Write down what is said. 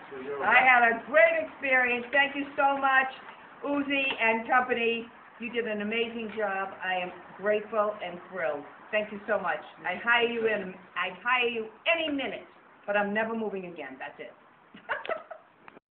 I had a great experience. Thank you so much, Uzi and company. You did an amazing job. I am grateful and thrilled. Thank you so much. I'd hire you any minute, but I'm never moving again. That's it.